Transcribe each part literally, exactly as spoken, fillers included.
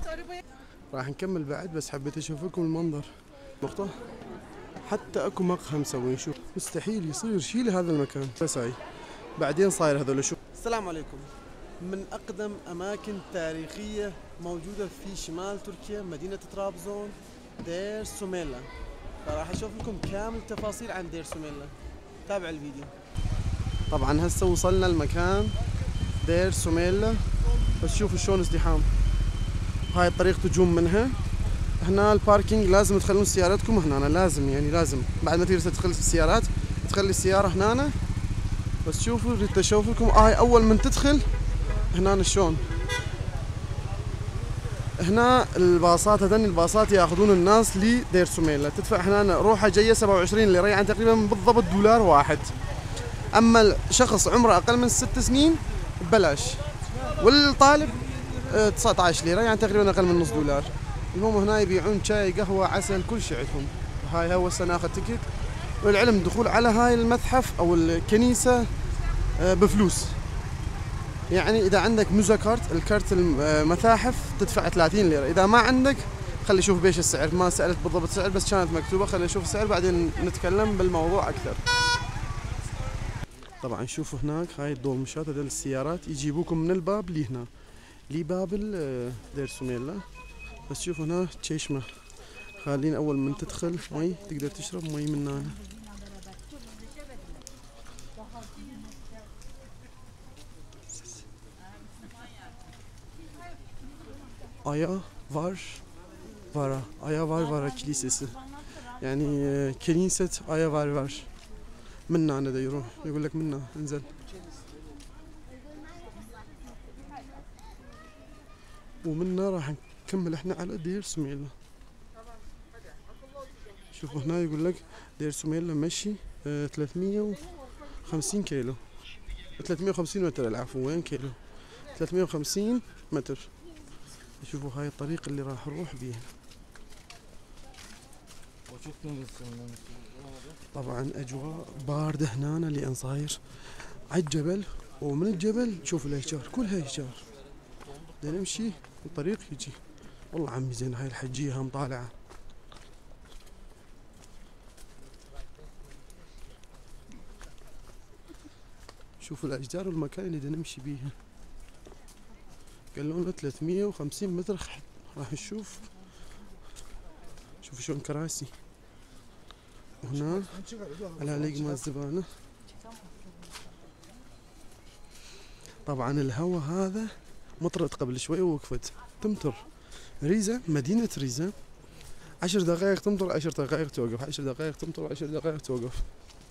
راح نكمل بعد، بس حبيت اشوف لكم المنظر. نقطة حتى اكو مقهى مسوي. شوف مستحيل يصير شيء لهذا المكان. بس هاي بعدين صاير هذول. شوف السلام عليكم. من اقدم اماكن تاريخية موجودة في شمال تركيا مدينة طرابزون دير سوميلا. فراح اشوف لكم كامل التفاصيل عن دير سوميلا. تابع الفيديو. طبعا هسه وصلنا المكان دير سوميلا، بس شوفوا شلون ازدحام. هاي الطريق تجون منها. هنا الباركينج لازم تخلون سيارتكم هنا، لازم يعني لازم بعد ما تيجي تدخل السيارات تخلي السيارة هنا. بس شوفوا اريد اشوف لكم هاي اول من تدخل هنا شلون. هنا الباصات، هذني الباصات ياخذون الناس لدير سوميلا. تدفع هنا روحه جايه سبعة وعشرين ليرة، يعني تقريبا بالضبط دولار واحد. اما الشخص عمره اقل من ست سنين ببلاش، والطالب تسعة عشر ليرة، يعني تقريبا اقل من نص دولار. المهم هنا يبيعون شاي قهوه عسل كل شيء عندهم. هاي هو هسه ناخذ تكت. والعلم الدخول على هاي المتحف او الكنيسه بفلوس، يعني اذا عندك موزا كارت، الكارت المتاحف تدفع ثلاثين ليرة. اذا ما عندك خلي اشوف بيش السعر، ما سالت بالضبط السعر بس كانت مكتوبه. خلي اشوف السعر بعدين نتكلم بالموضوع اكثر. طبعا شوفوا هناك هاي الدولمشات، هذول السيارات يجيبوكم من الباب لهنا لباب دير سوميلا. بس شوفوا هنا تشيشمه، خالين اول من تدخل مي تقدر تشرب مي من هنا. Aya var vara, Aya var vara kilisesi. يعني كنيسة آيا var var. منا أنا دا يروح يقول لك منا انزل. ومنا راح نكمل احنا على دير سوميلا. شوفوا هنا يقول لك دير سوميلا مشي اه ثلاثمية وخمسين كيلو، ثلاثمية وخمسين متر. العفو وين كيلو؟ ثلاثمية وخمسين متر. شوفوا هاي الطريق اللي راح نروح بيها. طبعا اجواء باردة هنا لان صاير على الجبل، ومن الجبل شوفوا الاشجار كلها اشجار. بدنا نمشي الطريق يجي. والله عمي زين هاي الحجية هم طالعة. شوفوا الاشجار والمكان اللي بدنا نمشي بيها. قالوا لنا ثلاثمية وخمسين متر. راح نشوف. شوفوا شلون كراسي. وهنا العليق مال الزبالة. طبعا الهواء هذا مطرت قبل شوي ووقفت تمطر. ريزة، مدينة ريزة عشر دقائق تمطر، عشر دقائق توقف، عشر دقائق تمطر، عشر دقائق توقف.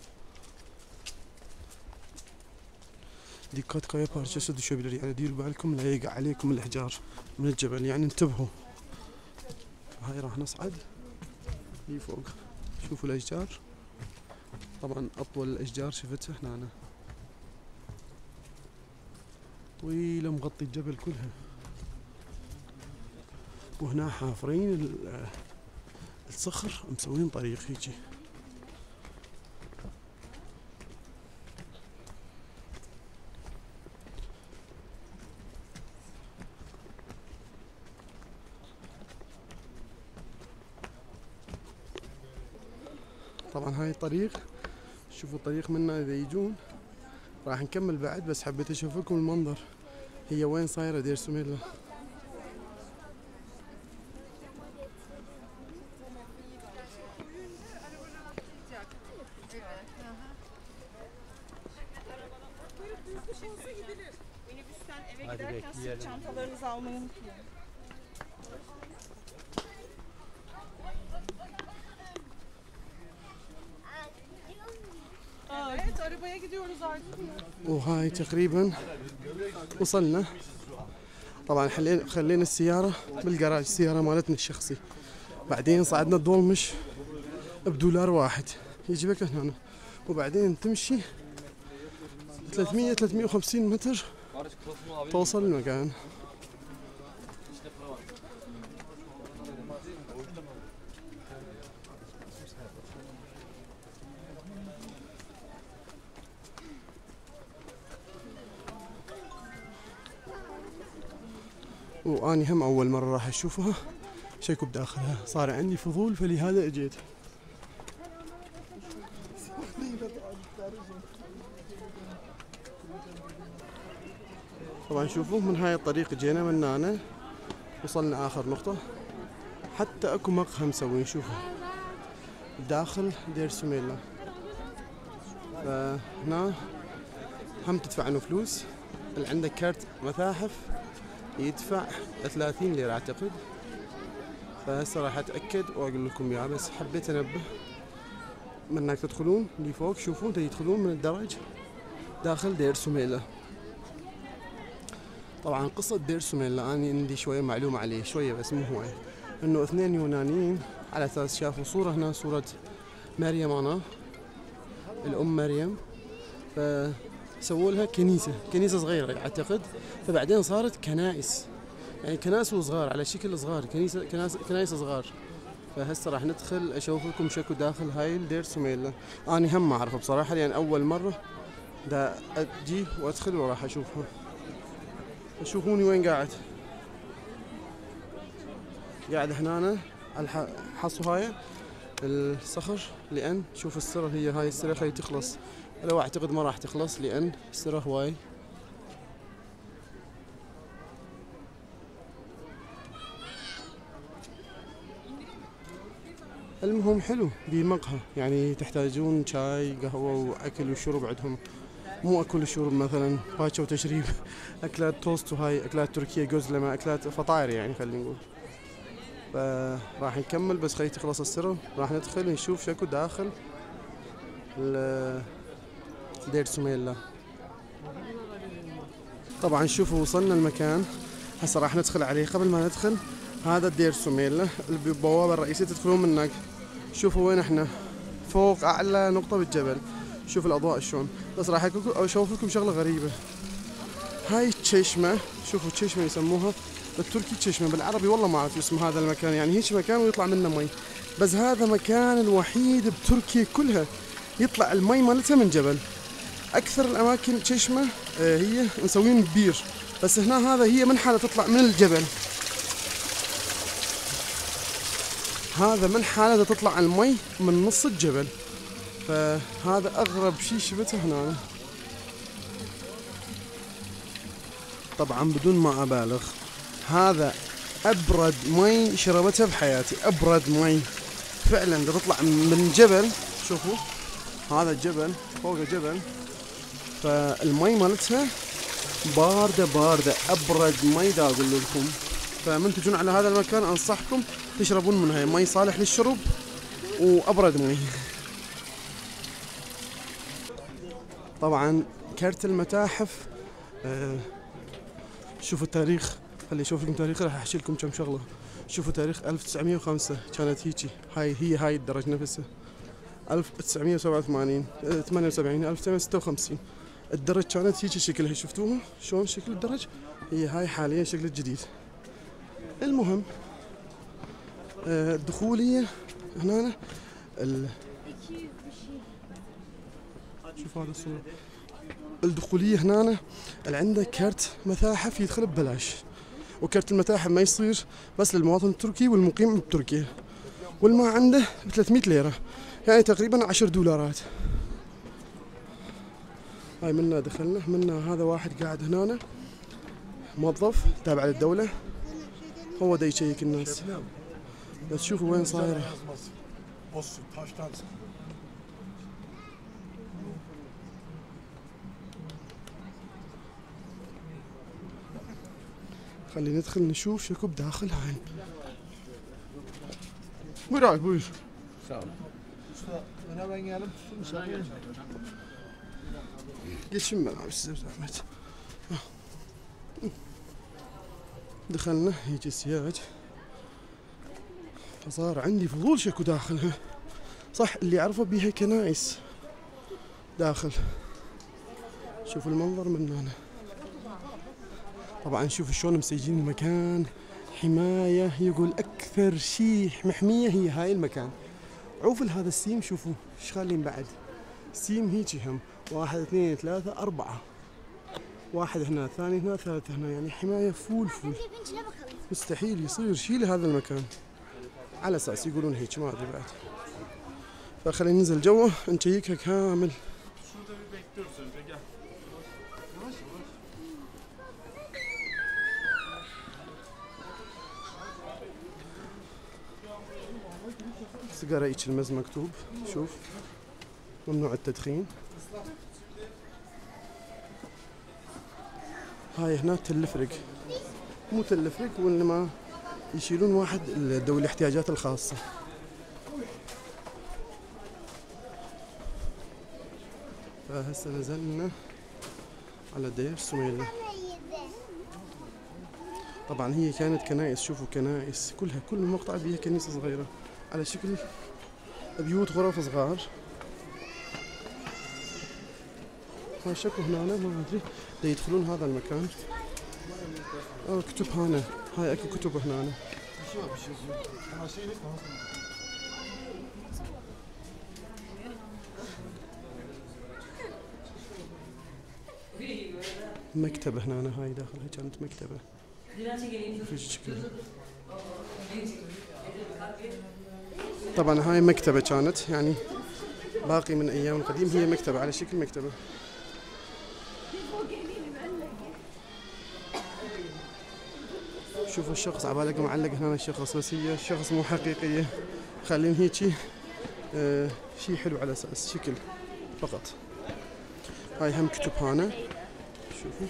ديكات كايا بارشة düşebilir، يعني ديروا بالكم لا يقع عليكم الأحجار من الجبل، يعني انتبهوا. هاي راح نصعد لي فوق. شوفوا الأشجار. طبعا أطول الأشجار شفتها هنا أنا. طويلة مغطي الجبل كلها. وهنا حافرين الصخر مسوين طريق هيجي. طبعا هاي الطريق، شوفوا الطريق منا اذا يجون. راح نكمل بعد، بس حبيت اشوف لكم المنظر. هي وين صايرة دير سوميلا. Minibüsten eve giderken sırt çantalarınızı almayı unutmayın. Evet, arabaya gidiyoruz artık. وهاي تقريبا وصلنا. طبعا خلينا السيارة بالجراج، السيارة مالتنا الشخصي. بعدين صعدنا الدولمش بدولار واحد يجيبك هنا، وبعدين تمشي ثلاثمية ثلاثمية وخمسين متر توصل المكان. واني هم اول مرة راح اشوفها شكو بداخلها، صار عندي فضول فلهذا اجيت. طبعا شوفوا من هاي الطريق جينا من هنا وصلنا اخر نقطة، حتى اكو مقهى مسوين شوفوا داخل دير سميلة. فهنا هم تدفع عنه فلوس، اللي عنده كارت متاحف يدفع ثلاثين ليرة اعتقد. فهسه راح اتاكد واقول لكم اياه، بس حبيت انبه من انك تدخلون اللي فوق. شوفوا تدخلون من الدرج داخل دير سميلة. طبعا قصة دير سميلة أنا عندي شوية معلومة عليه، شوية بس مو هواية. إنه اثنين يونانيين على أساس شافوا صورة هنا، صورة مريم أنا الأم مريم، فسووا لها كنيسة، كنيسة صغيرة أعتقد، فبعدين صارت كنائس، يعني كنائس صغار على شكل صغار، كنيسة كنائس كنائس صغار. فهسه راح ندخل أشوف لكم شكو داخل هاي الدير سميلة. أنا هم ما أعرفه بصراحة، لأن يعني أول مرة دا أجي وأدخل وراح أشوفها. شوفوني وين قاعد، قاعد هنا على الحصواية الصخر، لأن شوف السرة هي هاي السرة خلي تخلص، لو أعتقد ما راح تخلص لأن السرة هواي. المهم حلو بمقهى، يعني تحتاجون شاي قهوة وأكل وشرب عندهم، مو أكل وشرب مثلا باكر وتشريب، أكلات توست وهاي أكلات تركية جوزلمة، أكلات فطاير يعني خلينا نقول. فراح نكمل بس خلي تخلص السرة، راح ندخل نشوف شكو داخل دير سميلة. طبعا شوفوا وصلنا المكان، هسه راح ندخل عليه. قبل ما ندخل هذا دير سميلة البوابة الرئيسية تدخلون من هناك. شوفوا وين احنا، فوق أعلى نقطة بالجبل، شوف الأضواء شلون. بس راح أشوف لكم شغلة غريبة. هاي الششمة، شوفوا الششمة يسموها بالتركي تششمة، بالعربي والله ما أعرف اسم هذا المكان، يعني هيك مكان ويطلع منه مي. بس هذا مكان الوحيد بتركيا كلها يطلع المي مالتها من جبل. أكثر الأماكن تششمة هي مسوين بير، بس هنا هذا هي من حالة تطلع من الجبل، هذا من حالة تطلع المي من نص الجبل. فهذا أغرب شيء شفته هنا. طبعا بدون ما أبالغ هذا أبرد مي شربتها بحياتي، أبرد مي فعلا تطلع من جبل. شوفوا هذا الجبل فوق جبل، فالمي مالتها باردة باردة، أبرد مي دا أقول لكم. فمن تجون على هذا المكان أنصحكم تشربون من هاي مي، صالح للشرب وأبرد مي. طبعا كارت المتاحف، آه شوفوا التاريخ، خلي اشوف لكم تاريخ، راح احكي لكم كم شغله. شوفوا تاريخ ألف وتسعمية وخمسة كانت هيجي، هاي هي هاي الدرج نفسها. ألف وتسعمية وسبعة وثمانين ثمانية وسبعين ألف وتسعمية وستة وخمسين الدرج كانت هيجي شكلها، شفتوها شلون شكل الدرج؟ هي هاي حاليا شكل الجديد. المهم آه الدخوليه هنا ال... شوف هذا الصورة، الدخولية هنا اللي عنده كارت متاحف يدخل ببلاش، وكارت المتاحف ما يصير بس للمواطن التركي والمقيم بتركيا، والما عنده ب ثلاثمية ليرة، يعني تقريبا عشر دولارات. هاي منا دخلنا، منا هذا واحد قاعد هنا موظف تابع للدولة، هو دا يشيك الناس. بس شوفوا وين صايرة. خلينا ندخل نشوف شكو بداخل هاي. Buyur buyur. Sağ olun. Usta öne ben gelip tutayım. Geçin ben abi size zahmet. دخلنا يجي السياج، فصار عندي فضول شكو داخلها. صح اللي عرفه بيها كنائس داخل. شوفوا المنظر من هنا. طبعا شوف شلون مسيجين المكان، حماية، يقول أكثر شيء محمية هي هاي المكان. عوفل هذا السيم، شوفوا ايش خالين بعد سيم هيجي هم، واحد اثنين ثلاثة أربعة، واحد هنا، ثاني هنا، ثالث هنا، يعني حماية فول فول. مستحيل يصير شيل هذا المكان على اساس يقولون هيك، ما ادري بعد. فخلينا ننزل جوه نشيكها كامل. سيجارة هيك المز مكتوب، شوف ممنوع التدخين. هاي هنا تلفرق، مو تلفرق وانما يشيلون واحد ذوي الاحتياجات الخاصة. فهسه نزلنا على دير سميلة. طبعا هي كانت كنائس، شوفوا كنائس كلها، كل مقطع فيها كنيسة صغيرة على شكل بيوت غرف صغار. هاي شكو هنا ما ادري دا يدخلون هذا المكان. اه كتب هنا، هاي اكو كتب هنا. مكتبة هنا، هاي داخلها كانت مكتبة في شكل. طبعا هاي مكتبة كانت، يعني باقي من ايام القديم، هي مكتبة على شكل مكتبة. شوفوا الشخص عبالك معلق هنا الشخص، بس هي الشخص مو حقيقية، خلين هيجي آه شي حلو على اساس شكل فقط. هاي هم كتب هنا، شوفوا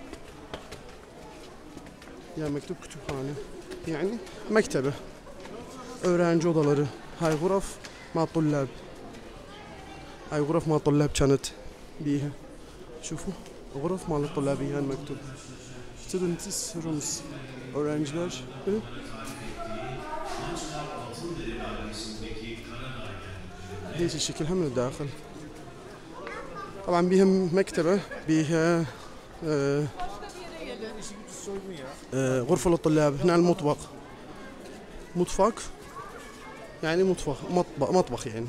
يا مكتوب كتب هنا، يعني مكتبة öğrenci odaları. هاي غرف مع طلاب، هاي غرف مع طلاب كانت بيها. شوفوا غرف مال الطلابيين مكتوب students rooms، öğrenciler. هيك الشكل هم من الداخل. طبعا بيها مكتبة، بيها آه آه غرفة للطلاب. هنا المطبخ، مطفق يعني مطبخ مطبخ مطبخ يعني.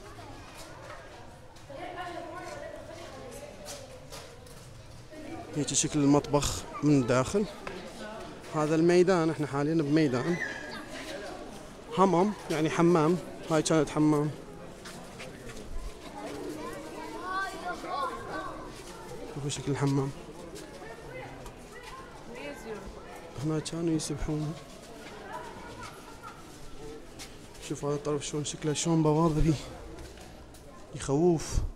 هيك شكل المطبخ من الداخل. هذا الميدان، احنا حاليا بميدان. حمام يعني حمام، هاي كانت حمام. شوفوا شكل الحمام. هنا كانوا يسبحون. شوف هذا الطرف شلون شكله، شلون بواضبي يخوف.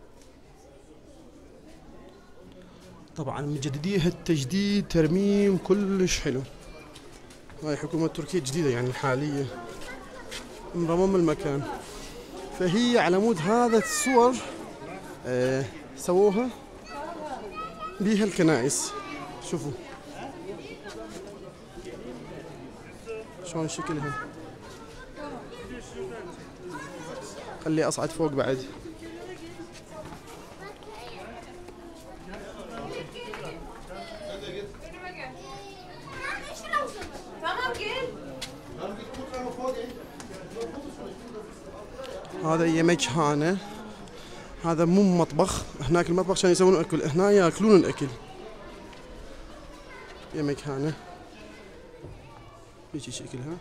طبعا مجدديها التجديد ترميم كلش حلو. هاي حكومة تركيا جديدة يعني الحالية، مرمم المكان. فهي على مود هذا الصور آه سووها بيها الكنائس. شوفوا شلون شكلها. خلي اصعد فوق بعد. هذا يمكهانة، هذا مو مطبخ. هناك المطبخ كانوا يسوون اكل، هنا ياكلون الاكل. يمكهانة هيجي شكلها.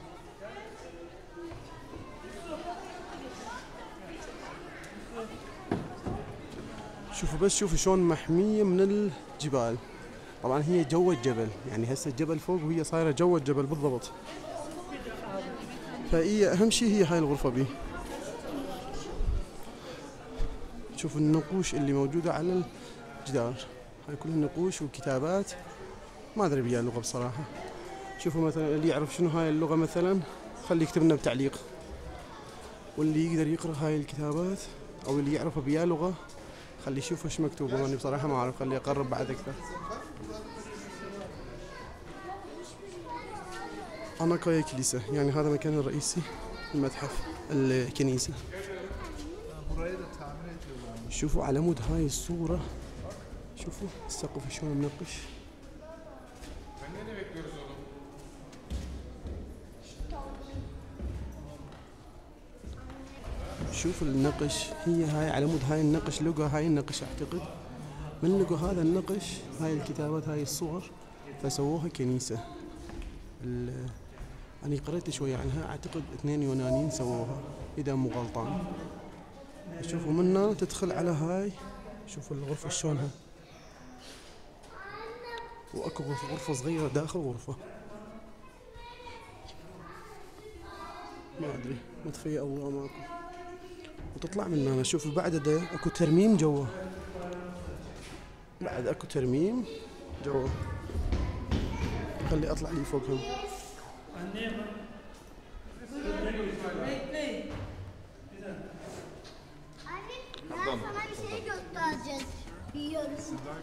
شوفوا بس شوفوا شلون محمية من الجبال. طبعا هي جوا الجبل، يعني هسه الجبل فوق وهي صايرة جوا الجبل بالضبط. فهي اهم شيء هي هاي الغرفة بي. شوفوا النقوش اللي موجودة على الجدار، هاي كلها نقوش وكتابات، ما ادري بيها اللغة بصراحة. شوفوا مثلا اللي يعرف شنو هاي اللغة مثلا خلي يكتب لنا بتعليق، واللي يقدر يقرأ هاي الكتابات او اللي يعرف بيها لغة خلي يشوف ايش مكتوب. انا بصراحة ما اعرف، خلي اقرب بعد اكثر. أناقايا كنيسة، يعني هذا مكان الرئيسي المتحف الكنيسة. شوفوا على مود هاي الصورة، شوفوا السقف شلون منقش. شوف النقش، هي هاي على مود هاي النقش لقى هاي النقش اعتقد. من لقوا هذا النقش، هاي الكتابات، هاي الصور، فسووها كنيسة. أنا قريت شوية عنها، أعتقد اثنين يونانيين سووها إذا مو غلطان. شوفوا منا تدخل على هاي، شوفوا الغرفة شلونها، وأكو غرفة صغيرة داخل غرفة، ما أدري مطفية أو ماكو، وتطلع من هنا. شوفوا بعد ده أكو ترميم جوا، بعد أكو ترميم جوا. خلي أطلع لي فوقهم. Ben sana bir şey göstereceğiz. Yiyoruz.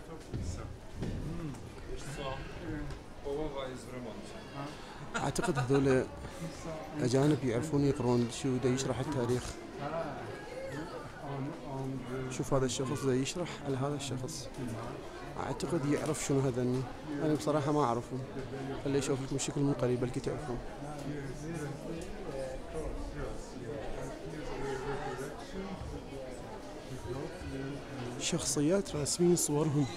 أعتقد هذول أجانب يعرفون يقرون شو دا يشرح التاريخ. شوف هذا الشخص دا يشرح على هذا الشخص، أعتقد يعرف شنو هذني. أنا بصراحة ما أعرفهم، خلي أشوف لكم شكل من قريب بلكي تعرفون. شخصيات رسمين صورهم.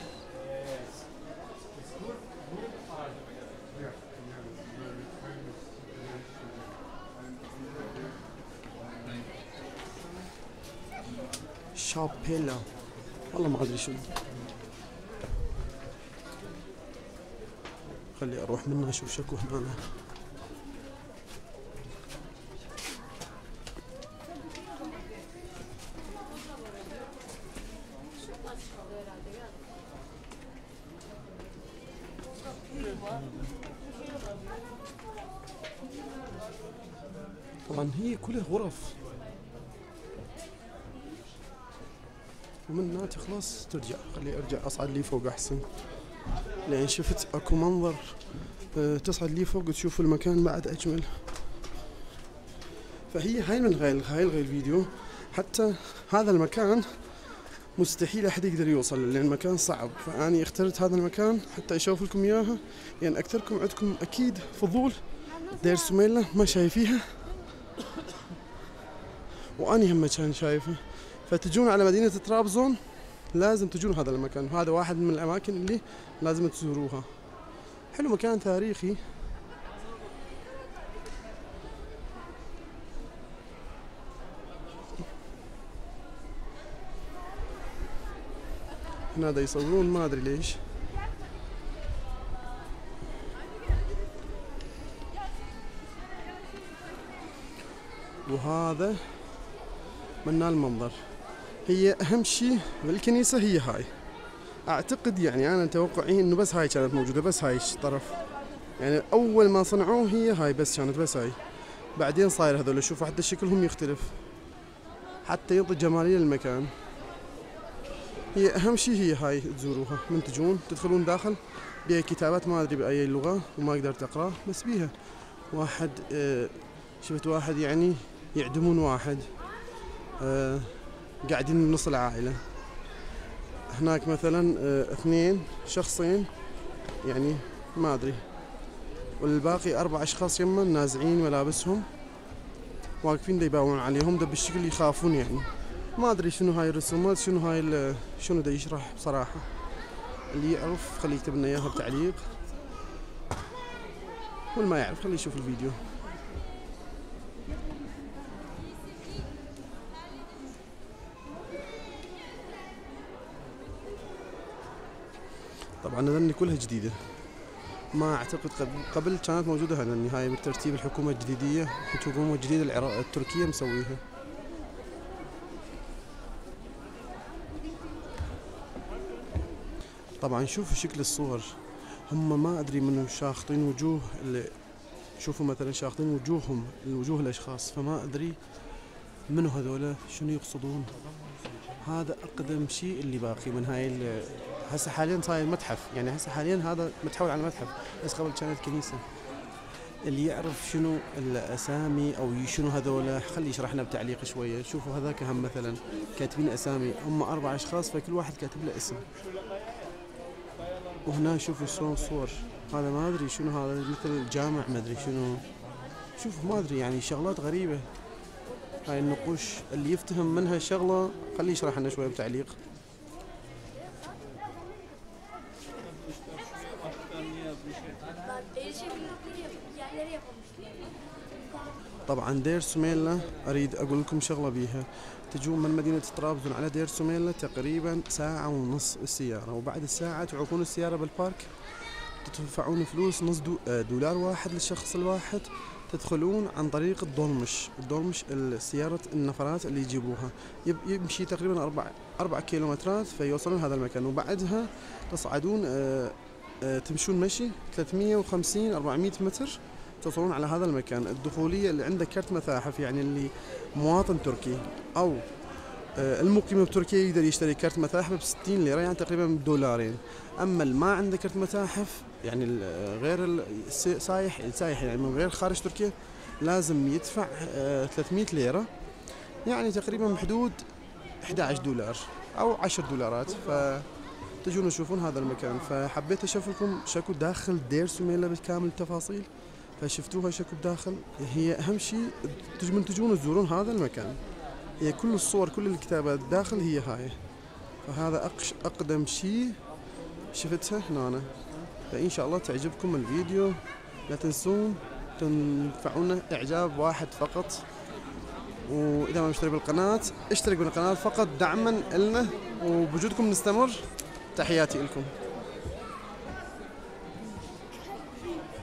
شابيلا، والله ما أدري شنو. خلي أروح منها أشوف شكو هنا. طبعا هي كلها غرف، ومنها تخلص ترجع. خلي ارجع اصعد لي فوق احسن، لان شفت اكو منظر. أه تصعد لي فوق تشوف المكان بعد اجمل. فهي هاي من غير هاي الغير الفيديو. حتى هذا المكان مستحيل احد يقدر يوصل، لان المكان صعب. فاني اخترت هذا المكان حتى اشوف لكم اياها، لان يعني اكثركم عندكم اكيد فضول دير سميلة ما شايفيها، واني هم كان شايفه. فتجون على مدينة طرابزون لازم تجون هذا المكان، هذا واحد من الأماكن اللي لازم تزوروها. حلو، مكان تاريخي. هنا دا يصورون ما أدري ليش. وهذا من المنظر. هي أهم شيء بالكنيسة هي هاي، أعتقد يعني أنا توقعي إنه بس هاي كانت موجودة، بس هاي الطرف. يعني أول ما صنعوه هي هاي بس كانت، بس هاي. بعدين صاير هذول، شوفوا حتى شكلهم يختلف، حتى يعطي جمالية للمكان. هي أهم شيء هي هاي تزوروها. من تجون تدخلون داخل بيها كتابات ما أدري بأي لغة وما قدرت أقرأ، بس بيها واحد آه شفت واحد يعني يعدمون واحد، آه قاعدين نص العائلة. هناك مثلا آه اثنين شخصين يعني ما أدري، والباقي أربع أشخاص يما نازعين ملابسهم واقفين دا يباوعون عليهم، دا بالشكل يخافون. يعني ما أدري شنو هاي الرسومات، شنو هاي شنو دا يشرح بصراحة. اللي يعرف خليه يكتب لنا إياها بتعليق، واللي ما يعرف خليه يشوف الفيديو. طبعا هذني كلها جديدة، ما اعتقد قبل كانت موجودة. هذني هاي بالترتيب الحكومة الجديدية، الحكومة الجديدة العراق التركية مسويها. طبعا شوفوا شكل الصور، هم ما ادري منو شاخطين وجوه اللي شوفوا مثلا شاخطين وجوههم الوجوه الاشخاص، فما ادري منو هذولا شنو يقصدون. هذا اقدم شيء اللي باقي من هاي. هسه حاليا صاير متحف، يعني هسه حاليا هذا متحول على متحف، بس قبل كانت كنيسة. اللي يعرف شنو الاسامي او شنو هذولا خلي يشرح لنا بتعليق شويه. شوفوا هذاك هم مثلا كاتبين اسامي، هم اربع اشخاص فكل واحد كاتب له اسم. وهنا شوفوا شلون صور، هذا ما ادري شنو، هذا مثل جامع ما ادري شنو. شوفوا ما ادري يعني شغلات غريبه. هاي النقوش اللي يفتهم منها شغله خليه يشرح لنا شويه بتعليق. Erişebildikleri yerlere yapılmışlar. طبعا دير سميلة أريد أقول لكم شغلة بيها. تجون من مدينة طرابزون على دير سميلة تقريبا ساعة ونص السيارة، وبعد الساعة تعوقون السيارة بالبارك، تدفعون فلوس نص دو دولار واحد للشخص الواحد، تدخلون عن طريق الدولمش. الدولمش سيارة النفرات اللي يجيبوها، يمشي تقريبا أربع أربع كيلومترات فيوصلون هذا المكان، وبعدها تصعدون آه آه تمشون مشي ثلاثمية وخمسين أربعمية متر توصلون على هذا المكان. الدخولية اللي عنده كرت متاحف، يعني اللي مواطن تركي أو المقيم بتركيا يقدر يشتري كرت متاحف بستين ليرة، يعني تقريبا بدولارين. أما اللي ما عنده كرت متاحف، يعني غير السايح السايح يعني من غير خارج تركيا، لازم يدفع ثلاثمية ليرة، يعني تقريبا بحدود أحد عشر دولار أو عشر دولارات. فتجون تشوفون هذا المكان. فحبيت أشوف لكم شكو داخل دير سميلة بكامل التفاصيل، فشفتوها شكو بداخل. هي أهم شيء تجون تجون تزورون هذا المكان. هي كل الصور كل الكتابات داخل هي هاي. فهذا أقش أقدم شيء شفتها هنا. فإن شاء الله تعجبكم الفيديو، لا تنسون تنفعونا إعجاب واحد فقط، وإذا ما مشترك بالقناة اشترك بالقناة فقط دعما لنا، وبوجودكم نستمر. تحياتي لكم.